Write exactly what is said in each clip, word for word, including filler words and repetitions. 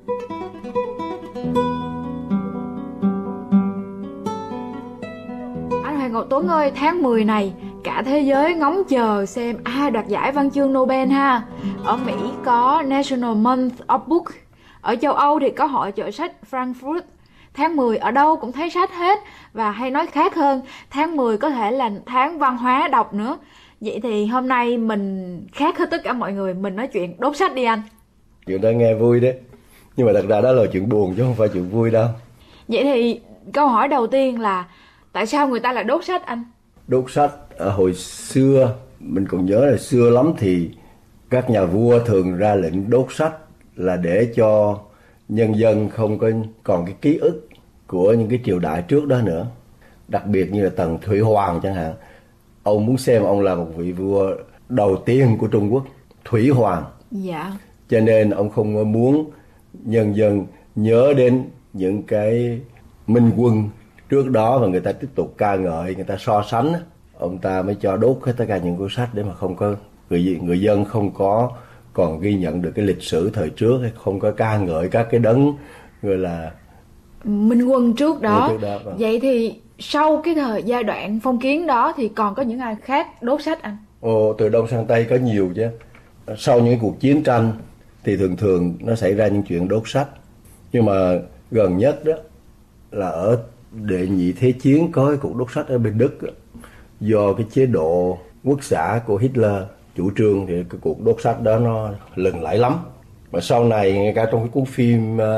Anh Hoàng Ngọc Tuấn ơi, tháng mười này cả thế giới ngóng chờ xem ai đoạt giải văn chương Nobel ha. Ở Mỹ có National Month of Book, ở châu Âu thì có hội chợ sách Frankfurt. Tháng mười ở đâu cũng thấy sách hết, và hay nói khác hơn, tháng mười có thể là tháng văn hóa đọc nữa. Vậy thì hôm nay mình khác hết tất cả mọi người, mình nói chuyện đốt sách đi anh. Chuyện đó nghe vui đấy, nhưng mà thật ra đó là chuyện buồn chứ không phải chuyện vui đâu. Vậy thì câu hỏi đầu tiên là tại sao người ta lại đốt sách anh? Đốt sách ở hồi xưa, mình còn nhớ là xưa lắm thì các nhà vua thường ra lệnh đốt sách là để cho nhân dân không có còn cái ký ức của những cái triều đại trước đó nữa. Đặc biệt như là Tần Thủy Hoàng chẳng hạn. Ông muốn xem ông là một vị vua đầu tiên của Trung Quốc, Thủy Hoàng. Dạ. Cho nên ông không muốn nhân dân nhớ đến những cái minh quân trước đó và người ta tiếp tục ca ngợi, người ta so sánh. Ông ta mới cho đốt hết tất cả những cuốn sách để mà không có người, người dân không có còn ghi nhận được cái lịch sử thời trước, hay không có ca ngợi các cái đấng gọi là minh quân trước đó. Trước đó vâng. Vậy thì sau cái thời giai đoạn phong kiến đó thì còn có những ai khác đốt sách anh? Ồ, từ Đông sang Tây có nhiều chứ. Sau những cuộc chiến tranh thì thường thường nó xảy ra những chuyện đốt sách. Nhưng mà gần nhất đó là ở đệ nhị thế chiến có cái cuộc đốt sách ở bên Đức đó. Do cái chế độ quốc xã của Hitler chủ trương thì cái cuộc đốt sách đó nó lừng lẫy lắm. Và sau này ngay cả trong cái cuốn phim uh,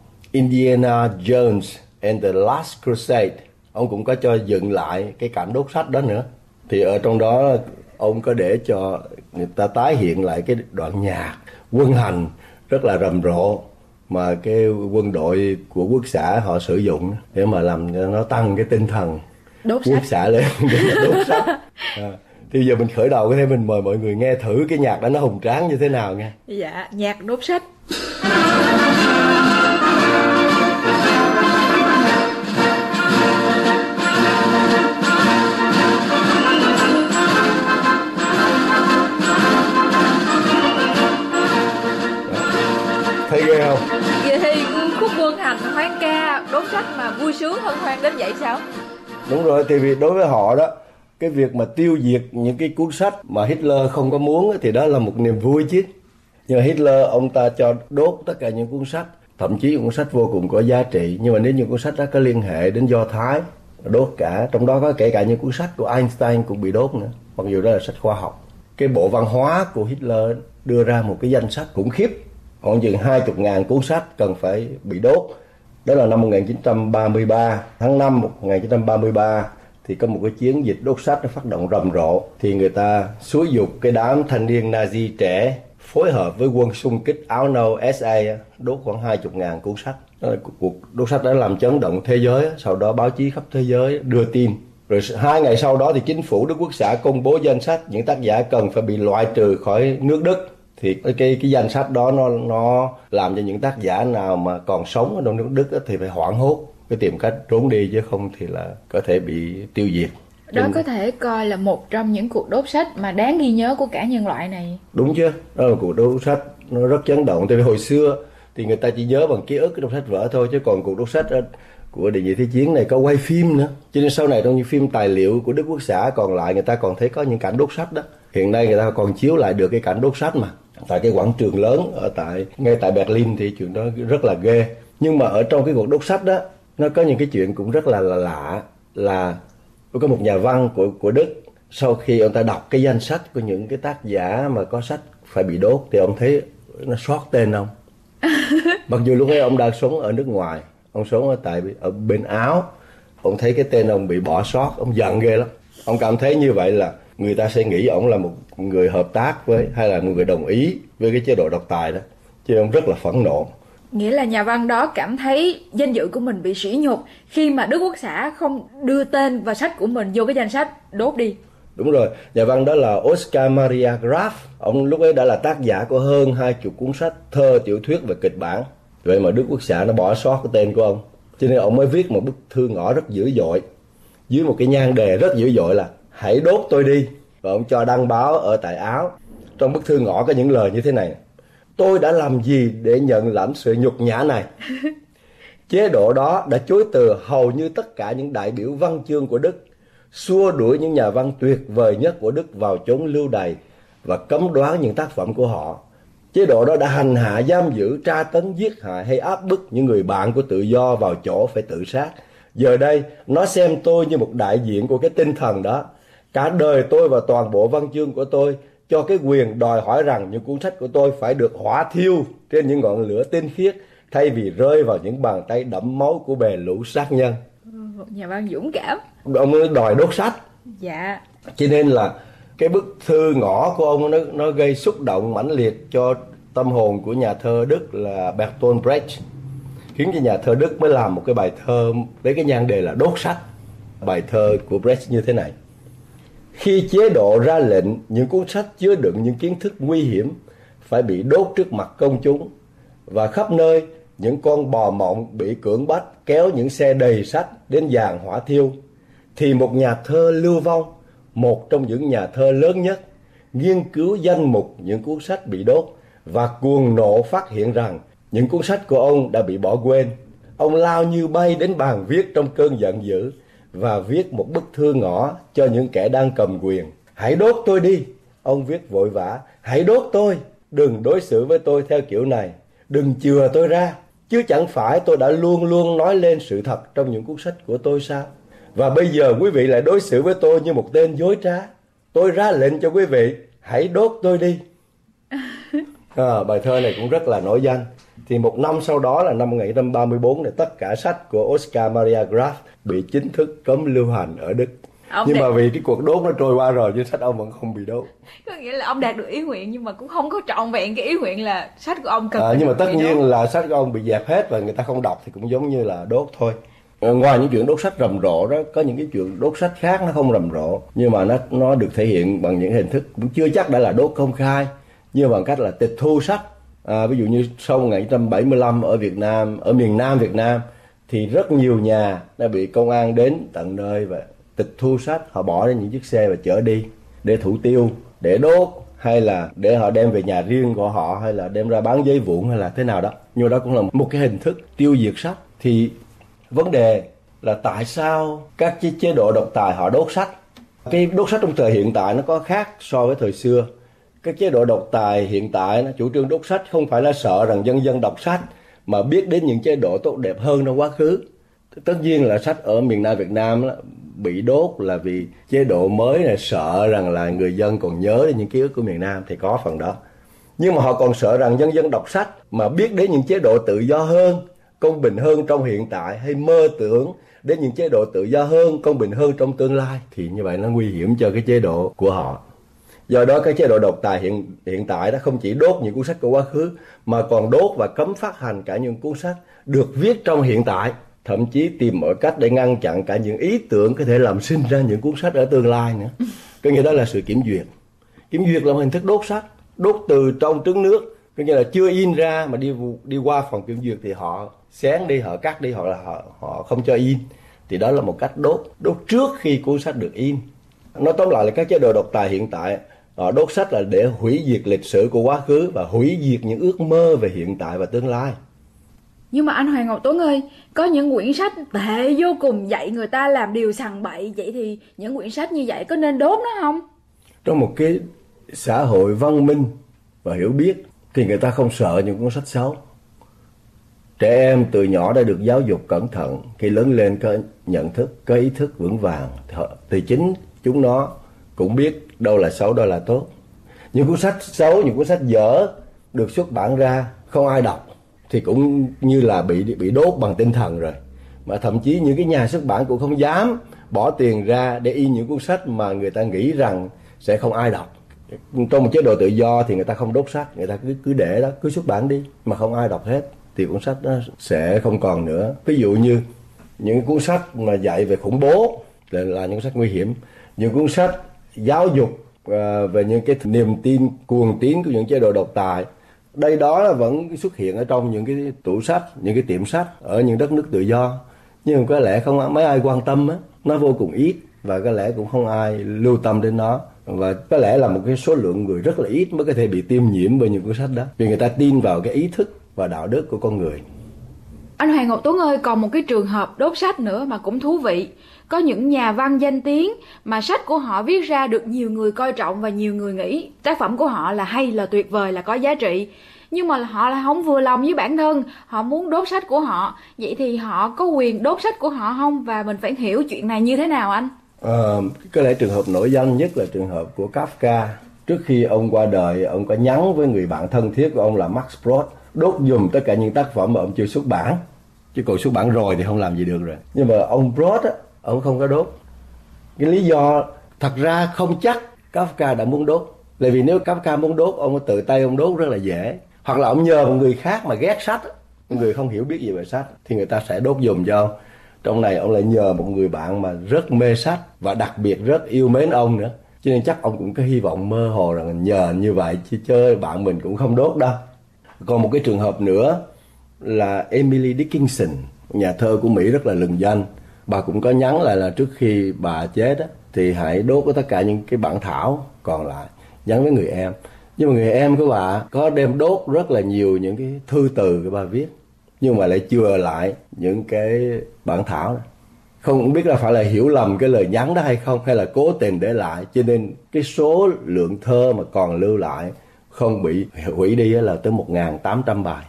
Indiana Jones and the Last Crusade, ông cũng có cho dựng lại cái cảnh đốt sách đó nữa. Thì ở trong đó ông có để cho người ta tái hiện lại cái đoạn nhạc quân hành rất là rầm rộ mà cái quân đội của quốc xã họ sử dụng để mà làm cho nó tăng cái tinh thần đốt quốc sách. xã lên để mà đốt sách. À, thì giờ mình khởi đầu có thể mình mời mọi người nghe thử cái nhạc đó nó hùng tráng như thế nào nha. Dạ, nhạc đốt sách. Thấy ghê không? Vậy thì khúc quân hành hoan ca đốt sách mà vui sướng hân hoan đến vậy sao? Đúng rồi, thì vì đối với họ đó, cái việc mà tiêu diệt những cái cuốn sách mà Hitler không có muốn thì đó là một niềm vui chứ. Nhưng mà Hitler ông ta cho đốt tất cả những cuốn sách, thậm chí những cuốn sách vô cùng có giá trị. Nhưng mà nếu những cuốn sách đó có liên hệ đến Do Thái, đốt cả, trong đó có kể cả những cuốn sách của Einstein cũng bị đốt nữa, mặc dù đó là sách khoa học. Cái bộ văn hóa của Hitler đưa ra một cái danh sách khủng khiếp, khoảng chừng hai mươi ngàn cuốn sách cần phải bị đốt. Đó là năm một nghìn chín trăm ba mươi ba, tháng năm một nghìn chín trăm ba mươi ba thì có một cái chiến dịch đốt sách nó phát động rầm rộ. Thì người ta xúi giục cái đám thanh niên Nazi trẻ phối hợp với quân xung kích áo nâu ét a đốt khoảng hai mươi ngàn cuốn sách. Đó là cuộc đốt sách đã làm chấn động thế giới. Sau đó báo chí khắp thế giới đưa tin. Rồi hai ngày sau đó thì chính phủ Đức Quốc xã công bố danh sách những tác giả cần phải bị loại trừ khỏi nước Đức. Thì cái, cái, cái danh sách đó nó, nó làm cho những tác giả nào mà còn sống ở trong nước Đức thì phải hoảng hốt, cái tìm cách trốn đi, chứ không thì là có thể bị tiêu diệt. Đó Nhưng... có thể coi là một trong những cuộc đốt sách mà đáng ghi nhớ của cả nhân loại này. Đúng chứ, đó là cuộc đốt sách nó rất chấn động. Tại vì hồi xưa thì người ta chỉ nhớ bằng ký ức trong sách vở thôi, chứ còn cuộc đốt sách của đệ nhị thế chiến này có quay phim nữa. Cho nên sau này trong những phim tài liệu của Đức Quốc xã còn lại, người ta còn thấy có những cảnh đốt sách đó. Hiện nay người ta còn chiếu lại được cái cảnh đốt sách mà. Tại cái quảng trường lớn ở tại ngay tại Berlin thì chuyện đó rất là ghê. Nhưng mà ở trong cái cuộc đốt sách đó, nó có những cái chuyện cũng rất là, là lạ. Là có một nhà văn của của Đức, sau khi ông ta đọc cái danh sách của những cái tác giả mà có sách phải bị đốt thì ông thấy nó sót tên ông. Mặc dù lúc ấy ông đang sống ở nước ngoài, ông sống ở tại ở bên Áo, ông thấy cái tên ông bị bỏ sót, ông giận ghê lắm. Ông cảm thấy như vậy là người ta sẽ nghĩ ông là một người hợp tác với, hay là một người đồng ý với cái chế độ độc tài đó. Cho nên ông rất là phẫn nộ. Nghĩa là nhà văn đó cảm thấy danh dự của mình bị sỉ nhục khi mà Đức Quốc xã không đưa tên và sách của mình vô cái danh sách đốt đi. Đúng rồi, nhà văn đó là Oscar Maria Graf. Ông lúc ấy đã là tác giả của hơn hai chục cuốn sách thơ, tiểu thuyết và kịch bản. Vậy mà Đức Quốc xã nó bỏ sót cái tên của ông. Cho nên ông mới viết một bức thư ngỏ rất dữ dội, dưới một cái nhan đề rất dữ dội là hãy đốt tôi đi. Và ông cho đăng báo ở tại Áo. Trong bức thư ngỏ có những lời như thế này: tôi đã làm gì để nhận lãnh sự nhục nhã này? Chế độ đó đã chối từ hầu như tất cả những đại biểu văn chương của Đức, xua đuổi những nhà văn tuyệt vời nhất của Đức vào chốn lưu đày và cấm đoán những tác phẩm của họ. Chế độ đó đã hành hạ, giam giữ, tra tấn, giết hại hay áp bức những người bạn của tự do vào chỗ phải tự sát. Giờ đây, nó xem tôi như một đại diện của cái tinh thần đó. Cả đời tôi và toàn bộ văn chương của tôi cho cái quyền đòi hỏi rằng những cuốn sách của tôi phải được hỏa thiêu trên những ngọn lửa tinh khiết, thay vì rơi vào những bàn tay đẫm máu của bè lũ sát nhân. Một nhà văn dũng cảm. Ông ấy đòi đốt sách. Dạ. Cho nên là cái bức thư ngỏ của ông nó, nó gây xúc động mãnh liệt cho tâm hồn của nhà thơ Đức là Bertolt Brecht, khiến cho nhà thơ Đức mới làm một cái bài thơ với cái nhan đề là đốt sách. Bài thơ của Brecht như thế này: khi chế độ ra lệnh những cuốn sách chứa đựng những kiến thức nguy hiểm phải bị đốt trước mặt công chúng, và khắp nơi những con bò mộng bị cưỡng bách kéo những xe đầy sách đến giàn hỏa thiêu, thì một nhà thơ lưu vong, một trong những nhà thơ lớn nhất, nghiên cứu danh mục những cuốn sách bị đốt và cuồng nộ phát hiện rằng những cuốn sách của ông đã bị bỏ quên. Ông lao như bay đến bàn viết trong cơn giận dữ và viết một bức thư ngỏ cho những kẻ đang cầm quyền. Hãy đốt tôi đi, ông viết vội vã. Hãy đốt tôi, đừng đối xử với tôi theo kiểu này, đừng chừa tôi ra. Chứ chẳng phải tôi đã luôn luôn nói lên sự thật trong những cuốn sách của tôi sao? Và bây giờ quý vị lại đối xử với tôi như một tên dối trá. Tôi ra lệnh cho quý vị, hãy đốt tôi đi. À, bài thơ này cũng rất là nổi danh. Thì một năm sau đó là năm một nghìn chín trăm ba mươi tư, thì tất cả sách của Oscar Maria Graf bị chính thức cấm lưu hành ở Đức. Ông nhưng đạt... mà vì cái cuộc đốt nó trôi qua rồi, chứ sách ông vẫn không bị đốt. Có nghĩa là ông đạt được ý nguyện nhưng mà cũng không có trọn vẹn cái ý nguyện là sách của ông cần. À, nhưng mà tất nhiên đốt. Là sách của ông bị dẹp hết và người ta không đọc thì cũng giống như là đốt thôi. Ngoài những chuyện đốt sách rầm rộ đó, có những cái chuyện đốt sách khác nó không rầm rộ, nhưng mà nó nó được thể hiện bằng những hình thức cũng chưa chắc đã là đốt công khai, như bằng cách là tịch thu sách. À, ví dụ như sau một nghìn chín trăm bảy mươi lăm ở Việt Nam, ở miền Nam Việt Nam, thì rất nhiều nhà đã bị công an đến tận nơi và tịch thu sách, họ bỏ lên những chiếc xe và chở đi để thủ tiêu, để đốt, hay là để họ đem về nhà riêng của họ, hay là đem ra bán giấy vụn hay là thế nào đó. Nhưng đó cũng là một cái hình thức tiêu diệt sách. Thì vấn đề là tại sao các chế độ độc tài họ đốt sách? Cái đốt sách trong thời hiện tại nó có khác so với thời xưa. Các chế độ độc tài hiện tại nó chủ trương đốt sách không phải là sợ rằng dân dân đọc sách, mà biết đến những chế độ tốt đẹp hơn trong quá khứ. Tất nhiên là sách ở miền Nam Việt Nam đó, bị đốt là vì chế độ mới này sợ rằng là người dân còn nhớ đến những ký ức của miền Nam, thì có phần đó. Nhưng mà họ còn sợ rằng dân dân đọc sách mà biết đến những chế độ tự do hơn, công bình hơn trong hiện tại, hay mơ tưởng đến những chế độ tự do hơn, công bình hơn trong tương lai, thì như vậy nó nguy hiểm cho cái chế độ của họ. Do đó cái chế độ độc tài hiện hiện tại đó không chỉ đốt những cuốn sách của quá khứ, mà còn đốt và cấm phát hành cả những cuốn sách được viết trong hiện tại, thậm chí tìm mọi cách để ngăn chặn cả những ý tưởng có thể làm sinh ra những cuốn sách ở tương lai nữa. Cái nghĩa đó là sự kiểm duyệt. Kiểm duyệt là một hình thức đốt sách, đốt từ trong trứng nước, cái nghĩa là chưa in ra mà đi đi qua phòng kiểm duyệt thì họ xén đi, họ cắt đi, hoặc là họ họ không cho in. Thì đó là một cách đốt, đốt trước khi cuốn sách được in. Nói tóm lại là các chế độ độc tài hiện tại họ đốt sách là để hủy diệt lịch sử của quá khứ và hủy diệt những ước mơ về hiện tại và tương lai. Nhưng mà anh Hoàng Ngọc Tuấn ơi, có những quyển sách tệ vô cùng dạy người ta làm điều sằng bậy, vậy thì những quyển sách như vậy có nên đốt nó không? Trong một cái xã hội văn minh và hiểu biết thì người ta không sợ những cuốn sách xấu. Trẻ em từ nhỏ đã được giáo dục cẩn thận, khi lớn lên có nhận thức, có ý thức vững vàng thì chính chúng nó cũng biết đâu là xấu, đâu là tốt. Những cuốn sách xấu, những cuốn sách dở được xuất bản ra không ai đọc thì cũng như là bị bị đốt bằng tinh thần rồi. Mà thậm chí những cái nhà xuất bản cũng không dám bỏ tiền ra để in những cuốn sách mà người ta nghĩ rằng sẽ không ai đọc. Trong một chế độ tự do thì người ta không đốt sách, người ta cứ cứ để đó, cứ xuất bản đi mà không ai đọc hết thì cuốn sách đó sẽ không còn nữa. Ví dụ như những cuốn sách mà dạy về khủng bố là, là những cuốn sách nguy hiểm, những cuốn sách giáo dục uh, về những cái niềm tin cuồng tín của những chế độ độc tài, đây đó là vẫn xuất hiện ở trong những cái tủ sách, những cái tiệm sách ở những đất nước tự do, nhưng mà có lẽ không mấy ai quan tâm á, nó vô cùng ít và có lẽ cũng không ai lưu tâm đến nó. Và có lẽ là một cái số lượng người rất là ít mới có thể bị tiêm nhiễm bởi những cuốn sách đó, vì người ta tin vào cái ý thức và đạo đức của con người. Anh Hoàng Ngọc Tuấn ơi, còn một cái trường hợp đốt sách nữa mà cũng thú vị. Có những nhà văn danh tiếng mà sách của họ viết ra được nhiều người coi trọng và nhiều người nghĩ tác phẩm của họ là hay, là tuyệt vời, là có giá trị. Nhưng mà họ là không vừa lòng với bản thân, họ muốn đốt sách của họ. Vậy thì họ có quyền đốt sách của họ không? Và mình phải hiểu chuyện này như thế nào anh? À, có lẽ trường hợp nổi danh nhất là trường hợp của Kafka. Trước khi ông qua đời, ông có nhắn với người bạn thân thiết của ông là Max Brod đốt giùm tất cả những tác phẩm mà ông chưa xuất bản. Chứ còn xuất bản rồi thì không làm gì được rồi. Nhưng mà ông Brod á, ông không có đốt. Cái lý do thật ra không chắc Kafka đã muốn đốt. Là vì nếu Kafka muốn đốt, ông tự tay ông đốt rất là dễ. Hoặc là ông nhờ một người khác mà ghét sách, một người không hiểu biết gì về sách, thì người ta sẽ đốt giùm cho ông. Trong này ông lại nhờ một người bạn mà rất mê sách và đặc biệt rất yêu mến ông nữa. Cho nên chắc ông cũng có hy vọng mơ hồ rằng nhờ như vậy chứ chơi bạn mình cũng không đốt đâu. Còn một cái trường hợp nữa là Emily Dickinson, nhà thơ của Mỹ rất là lừng danh. Bà cũng có nhắn lại là trước khi bà chết á, thì hãy đốt tất cả những cái bản thảo còn lại, nhắn với người em. Nhưng mà người em của bà có đem đốt rất là nhiều những cái thư từ của bà viết, nhưng mà lại chừa lại những cái bản thảo đó. Không biết là phải là hiểu lầm cái lời nhắn đó hay không, hay là cố tình để lại, cho nên cái số lượng thơ mà còn lưu lại không bị hủy đi là tới một nghìn tám trăm bài.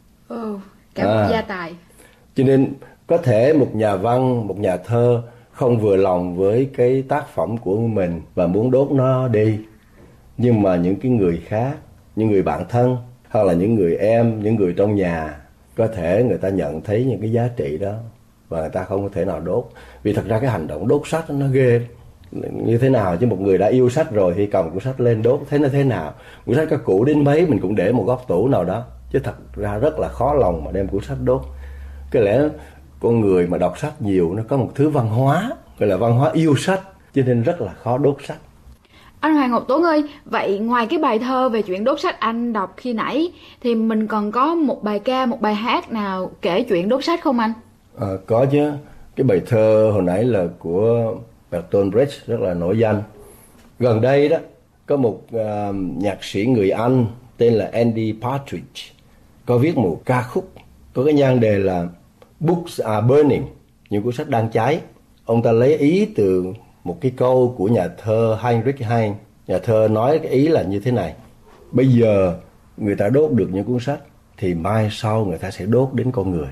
Ừ, cả một à, gia tài. Cho nên có thể một nhà văn, một nhà thơ không vừa lòng với cái tác phẩm của mình và muốn đốt nó đi. Nhưng mà những cái người khác, những người bạn thân, hoặc là những người em, những người trong nhà, có thể người ta nhận thấy những cái giá trị đó và người ta không có thể nào đốt. Vì thật ra cái hành động đốt sách nó ghê như thế nào, chứ một người đã yêu sách rồi thì cầm cuốn sách lên đốt thế nó thế nào. Cuốn sách có cũ đến mấy mình cũng để một góc tủ nào đó, chứ thật ra rất là khó lòng mà đem cuốn sách đốt. Cái lẽ con người mà đọc sách nhiều nó có một thứ văn hóa, gọi là văn hóa yêu sách, cho nên rất là khó đốt sách. Anh Hoàng Ngọc Tuấn ơi, vậy ngoài cái bài thơ về chuyện đốt sách anh đọc khi nãy, thì mình còn có một bài ca, một bài hát nào kể chuyện đốt sách không anh? À, có chứ. Cái bài thơ hồi nãy là của Bertolt Brecht, rất là nổi danh. Gần đây đó, có một uh, nhạc sĩ người Anh tên là Andy Partridge có viết một ca khúc có cái nhan đề là Books are burning, những cuốn sách đang cháy. Ông ta lấy ý từ một cái câu của nhà thơ Heinrich Heine. Nhà thơ nói cái ý là như thế này: bây giờ người ta đốt được những cuốn sách thì mai sau người ta sẽ đốt đến con người.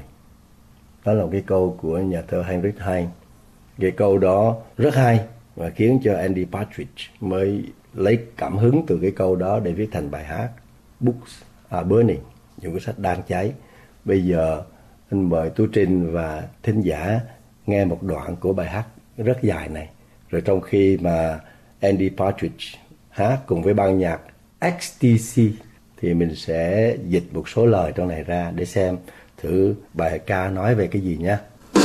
Đó là một cái câu của nhà thơ Heinrich Heine. Cái câu đó rất hay và khiến cho Andy Partridge mới lấy cảm hứng từ cái câu đó để viết thành bài hát Books are burning, những cuốn sách đang cháy. Bây giờ anh mời Tú Trinh và thính giả nghe một đoạn của bài hát rất dài này. Rồi trong khi mà Andy Partridge hát cùng với ban nhạc ích tê xê thì mình sẽ dịch một số lời trong này ra để xem thử bài ca nói về cái gì nhé.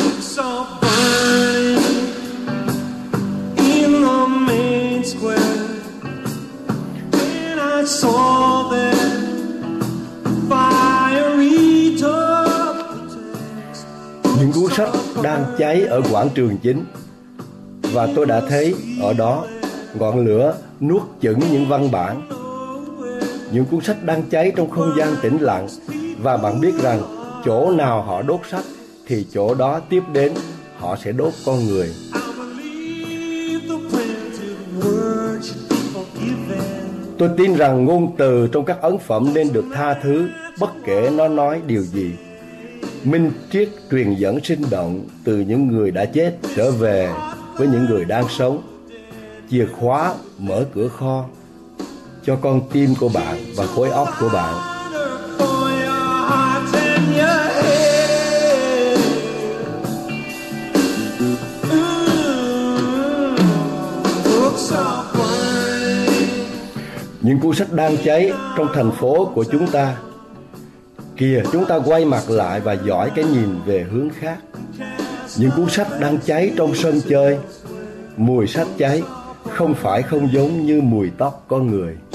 Những cuốn sách đang cháy ở quảng trường chính, và tôi đã thấy ở đó ngọn lửa nuốt chửng những văn bản. Những cuốn sách đang cháy trong không gian tĩnh lặng, và bạn biết rằng chỗ nào họ đốt sách thì chỗ đó tiếp đến họ sẽ đốt con người. Tôi tin rằng ngôn từ trong các ấn phẩm nên được tha thứ bất kể nó nói điều gì. Minh triết truyền dẫn sinh động từ những người đã chết trở về với những người đang sống. Chìa khóa mở cửa kho cho con tim của bạn và khối óc của bạn. Những cuốn sách đang cháy trong thành phố của chúng ta. Kìa, chúng ta quay mặt lại và dõi cái nhìn về hướng khác. Những cuốn sách đang cháy trong sân chơi. Mùi sách cháy không phải không giống như mùi tóc con người.